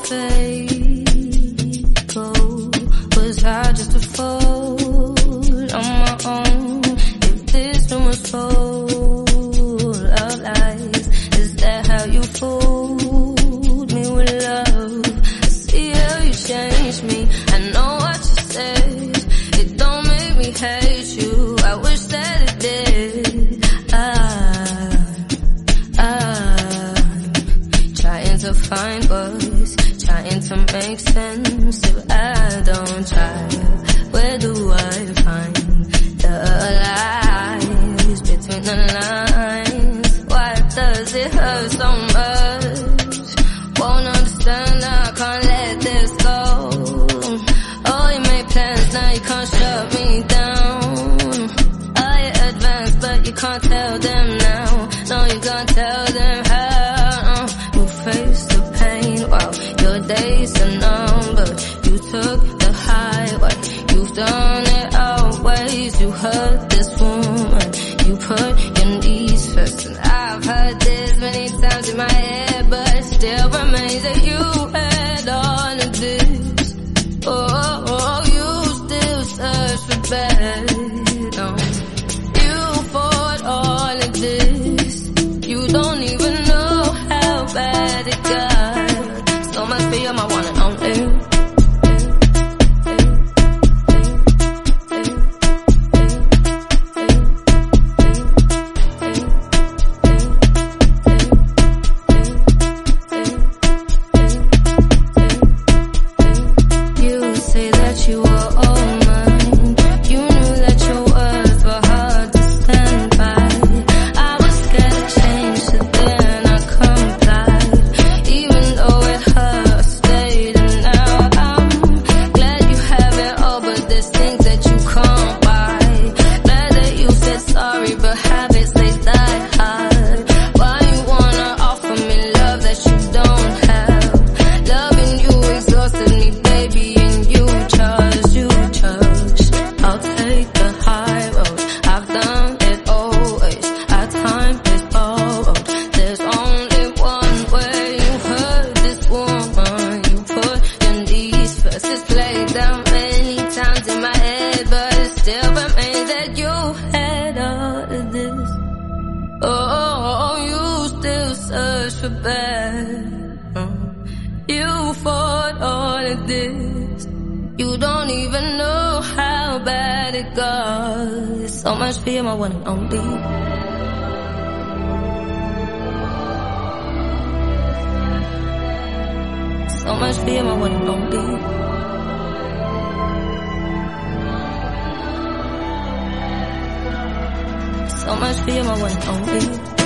fake? Oh, was I just a fool on my own? If this room was full of lies, is that how you fooled me with love? I see how you changed me, I know what you said. It don't make me hate you, I wish that it did. I'm trying to find words, trying to make sense. If I don't try, where do I find the lies between the lines? Why does it hurt so much? Won't understand, I can't let this go. Oh, you made plans, now you can't shut me down. Oh, you advanced, but you can't tell them now. No, you can't tell them how. You face the pain, wow, your days are numbered. You took the highway, you've done it always. You hurt this woman, you put your knees first. And I've heard this many times in my head, but it still remains that you had all of this. Oh, you still search for better. You fought all of this. You don't even know how bad it got. So much for you, my one and only. You say that you were all mine. You knew that your words were hard to stand by. I was scared to change, so then I complied. Even though it hurt, I stayed, and now I'm glad you have it all, but there's things that you can't buy. Glad that you said sorry, but habits, they die hard. Why you wanna offer me love that you don't have? Loving you exhausted me, baby, and you chose. I'll take the high road, I've done it always. Our time is borrowed, there's only one way. You hurt this woman, you put your knees first. It's played down many times in my head, but it still remains that you had all of this. Oh, you still search for bad. You fought all of this. You don't even know how bad it got. So much for you, my one and only. So much for you, my one and only. So much for you, my one and only.